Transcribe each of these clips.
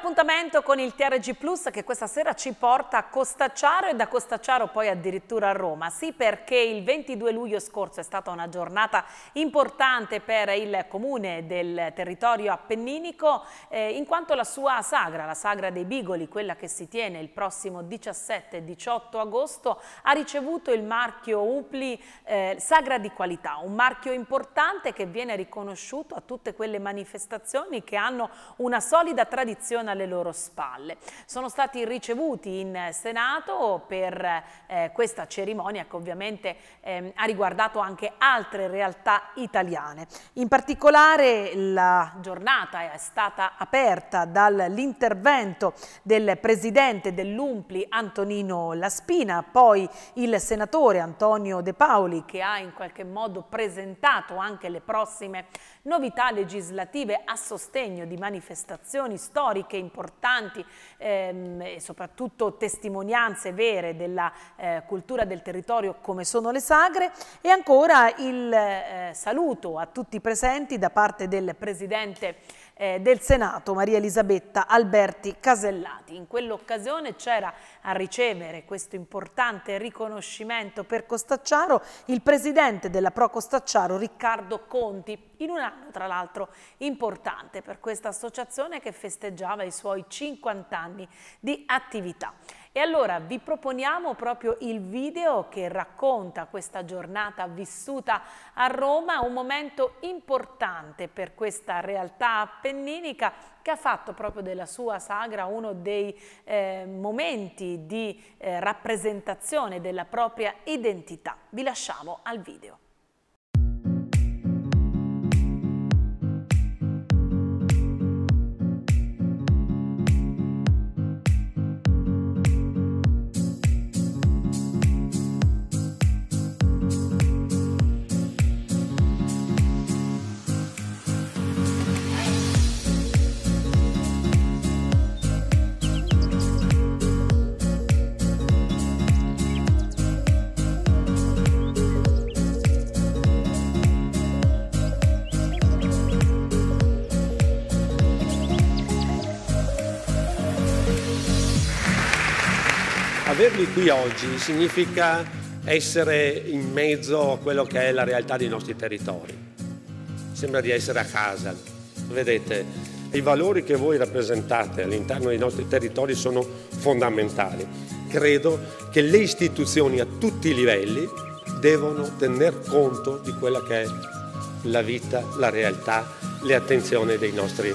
appuntamento con il TRG Plus che questa sera ci porta a Costacciaro e da Costacciaro poi addirittura a Roma. Sì, perché il 22 luglio scorso è stata una giornata importante per il comune del territorio appenninico in quanto la sua sagra, la sagra dei Bigoli, quella che si tiene il prossimo 17 e 18 agosto, ha ricevuto il marchio UPLI Sagra di Qualità, un marchio importante che viene riconosciuto a tutte quelle manifestazioni che hanno una solida tradizione alle loro spalle. Sono stati ricevuti in Senato per questa cerimonia che ovviamente ha riguardato anche altre realtà italiane. In particolare la giornata è stata aperta dall'intervento del presidente dell'UPLI Antonino Laspina, poi il senatore Antonio De Paoli che ha in qualche modo presentato anche le prossime novità legislative a sostegno di manifestazioni storiche importanti e soprattutto testimonianze vere della cultura del territorio come sono le sagre, e ancora il saluto a tutti i presenti da parte del Presidente del Senato Maria Elisabetta Alberti Casellati. In quell'occasione c'era a ricevere questo importante riconoscimento per Costacciaro il Presidente della Pro Costacciaro Riccardo Conti, in un anno tra l'altro importante per questa associazione che festeggiava i suoi 50 anni di attività. E allora vi proponiamo proprio il video che racconta questa giornata vissuta a Roma, un momento importante per questa realtà appenninica che ha fatto proprio della sua sagra uno dei momenti di rappresentazione della propria identità. Vi lasciamo al video. Averli qui oggi significa essere in mezzo a quello che è la realtà dei nostri territori. Sembra di essere a casa. Vedete, i valori che voi rappresentate all'interno dei nostri territori sono fondamentali. Credo che le istituzioni a tutti i livelli devono tener conto di quella che è la vita, la realtà, le attenzioni dei nostri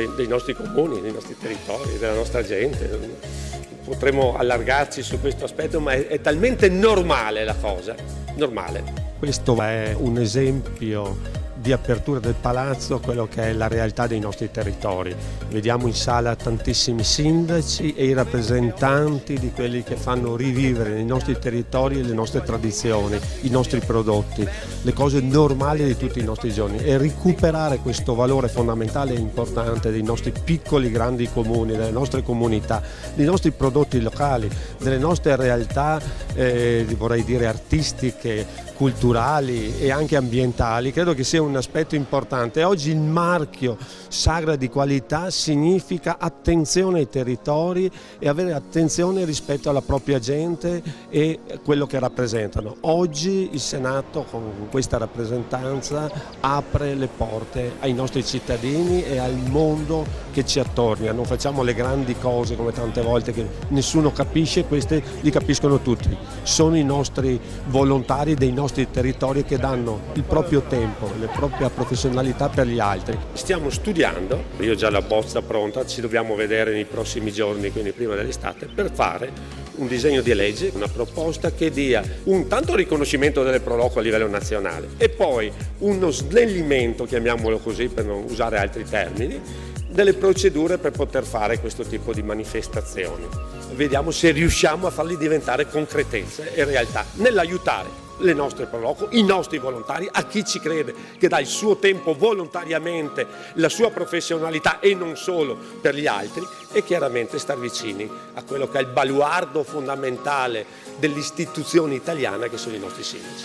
comuni, dei nostri territori, della nostra gente. Potremmo allargarci su questo aspetto, ma è talmente normale la cosa, normale. Questo è un esempio di apertura del palazzo, quello che è la realtà dei nostri territori. Vediamo in sala tantissimi sindaci e i rappresentanti di quelli che fanno rivivere nei nostri territori le nostre tradizioni, i nostri prodotti, le cose normali di tutti i nostri giorni, e recuperare questo valore fondamentale e importante dei nostri piccoli grandi comuni, delle nostre comunità, dei nostri prodotti locali, delle nostre realtà vorrei dire artistiche, culturali e anche ambientali. Credo che sia un aspetto importante. Oggi il marchio Sagra di Qualità significa attenzione ai territori e avere attenzione rispetto alla propria gente e quello che rappresentano. Oggi il Senato con questa rappresentanza apre le porte ai nostri cittadini e al mondo che ci attorna. Non facciamo le grandi cose come tante volte che nessuno capisce, queste li capiscono tutti. Sono i nostri volontari dei nostri territori che danno il proprio tempo, la propria professionalità per gli altri. Stiamo studiando, io ho già la bozza pronta, ci dobbiamo vedere nei prossimi giorni, quindi prima dell'estate, per fare un disegno di legge, una proposta che dia un tanto riconoscimento delle pro loco a livello nazionale e poi uno snellimento, chiamiamolo così per non usare altri termini, delle procedure per poter fare questo tipo di manifestazioni. Vediamo se riusciamo a farli diventare concretezze e realtà nell'aiutare le nostre pro loco, i nostri volontari, a chi ci crede, che dà il suo tempo volontariamente, la sua professionalità e non solo per gli altri, e chiaramente star vicini a quello che è il baluardo fondamentale dell'istituzione italiana che sono i nostri sindaci.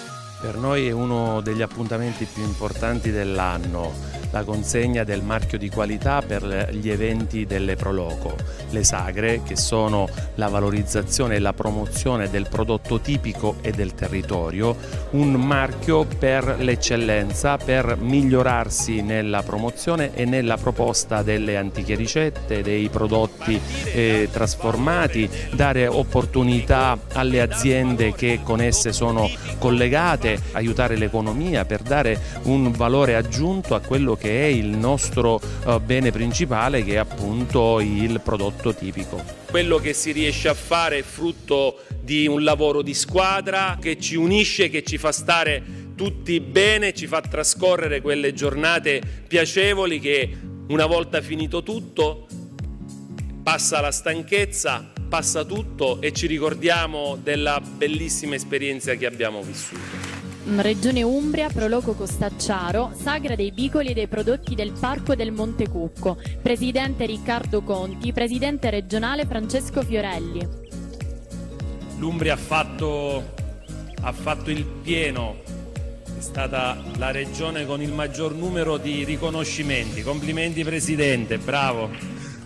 Per noi è uno degli appuntamenti più importanti dell'anno, la consegna del marchio di qualità per gli eventi delle Proloco, le sagre che sono la valorizzazione e la promozione del prodotto tipico e del territorio, un marchio per l'eccellenza, per migliorarsi nella promozione e nella proposta delle antiche ricette, dei prodotti trasformati, dare opportunità alle aziende che con esse sono collegate, aiutare l'economia per dare un valore aggiunto a quello che è il nostro bene principale, che è appunto il prodotto tipico. Quello che si riesce a fare è frutto di un lavoro di squadra che ci unisce, che ci fa stare tutti bene, ci fa trascorrere quelle giornate piacevoli che una volta finito tutto passa la stanchezza, passa tutto e ci ricordiamo della bellissima esperienza che abbiamo vissuto. Regione Umbria, Proloco Costacciaro, sagra dei bicoli e dei prodotti del Parco del Monte Cucco. Presidente Riccardo Conti, presidente regionale Francesco Fiorelli. L'Umbria ha fatto il pieno, è stata la regione con il maggior numero di riconoscimenti. Complimenti Presidente, bravo.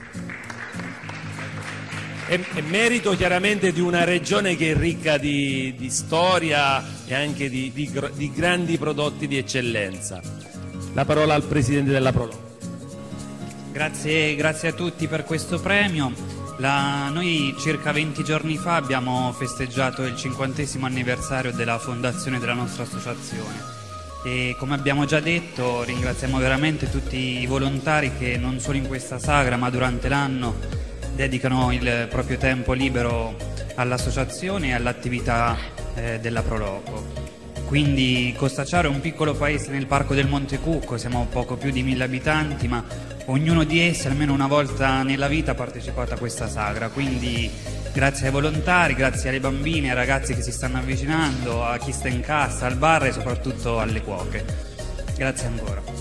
È merito chiaramente di una regione che è ricca di storia e anche di grandi prodotti di eccellenza. La parola al Presidente della Proloco. Grazie a tutti per questo premio. Noi circa 20 giorni fa abbiamo festeggiato il 50° anniversario della fondazione della nostra associazione e, come abbiamo già detto, ringraziamo veramente tutti i volontari che non solo in questa sagra ma durante l'anno dedicano il proprio tempo libero all'associazione e all'attività della Proloco. Quindi Costacciaro è un piccolo paese nel Parco del Monte Cucco, siamo poco più di 1000 abitanti, ma ognuno di essi almeno una volta nella vita ha partecipato a questa sagra. Quindi grazie ai volontari, grazie alle bambine, ai ragazzi che si stanno avvicinando, a chi sta in cassa, al bar e soprattutto alle cuoche. Grazie ancora.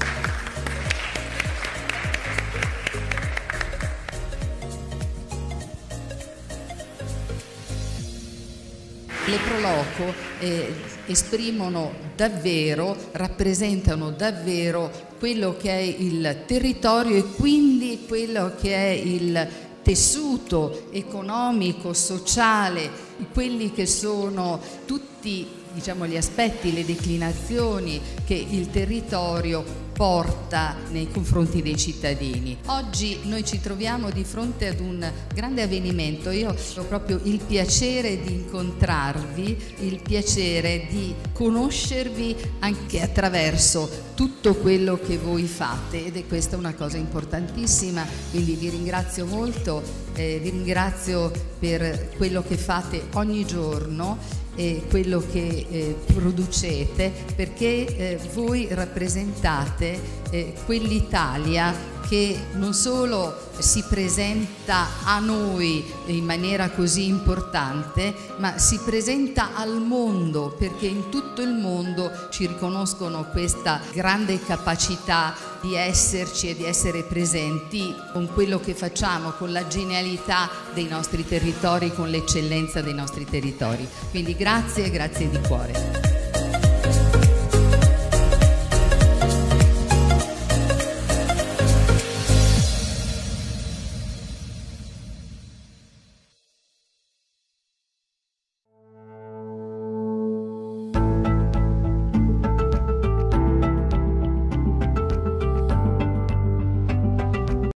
Le Proloco esprimono davvero, rappresentano davvero quello che è il territorio e quindi quello che è il tessuto economico, sociale, quelli che sono tutti, diciamo, gli aspetti, le declinazioni che il territorio porta nei confronti dei cittadini. Oggi noi ci troviamo di fronte ad un grande avvenimento. Io ho proprio il piacere di incontrarvi, il piacere di conoscervi anche attraverso tutto quello che voi fate, ed è questa una cosa importantissima, quindi vi ringrazio molto, vi ringrazio per quello che fate ogni giorno e quello che producete, perché voi rappresentate quell'Italia che non solo si presenta a noi in maniera così importante, ma si presenta al mondo, perché in tutto il mondo ci riconoscono questa grande capacità di esserci e di essere presenti con quello che facciamo, con la genialità dei nostri territori, con l'eccellenza dei nostri territori. Quindi grazie, grazie di cuore.